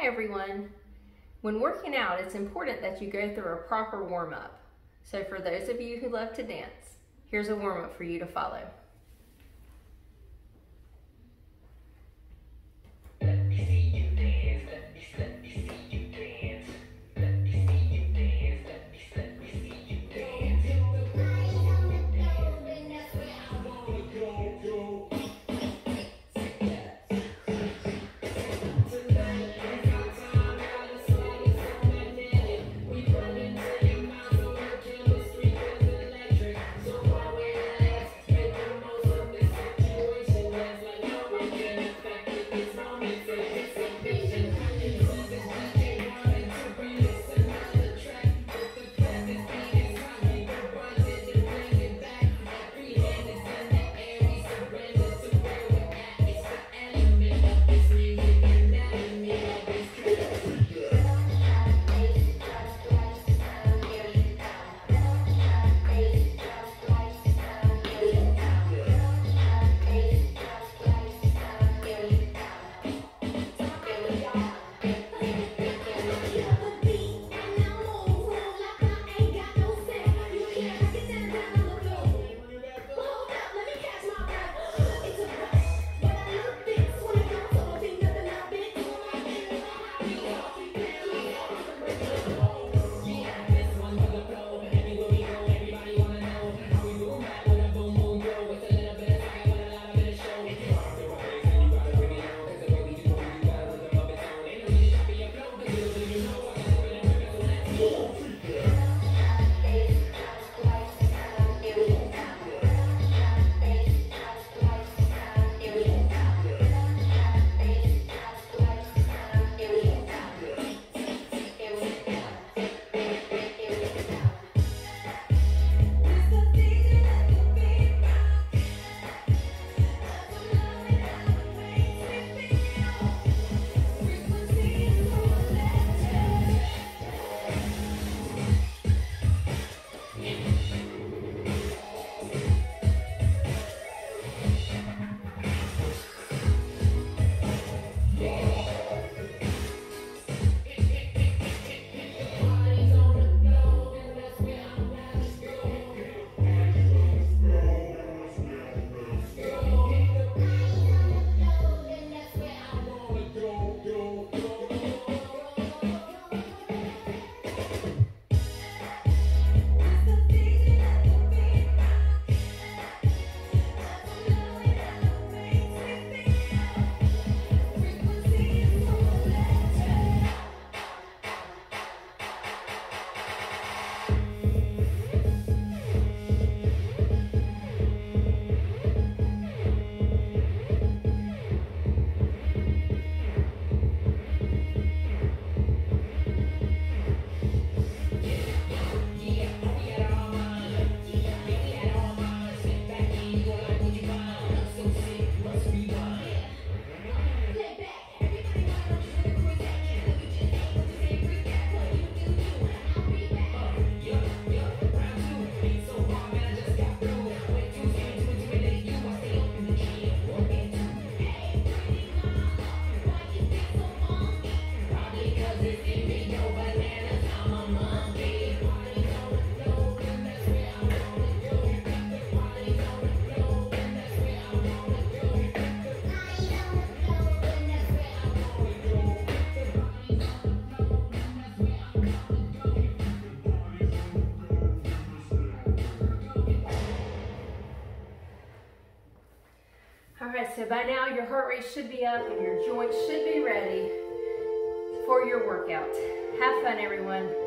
everyone. When working out, it's important that you go through a proper warm-up. So for those of you who love to dance, here's a warm-up for you to follow. Alright, so by now your heart rate should be up and your joints should be ready for your workout. Have fun, everyone.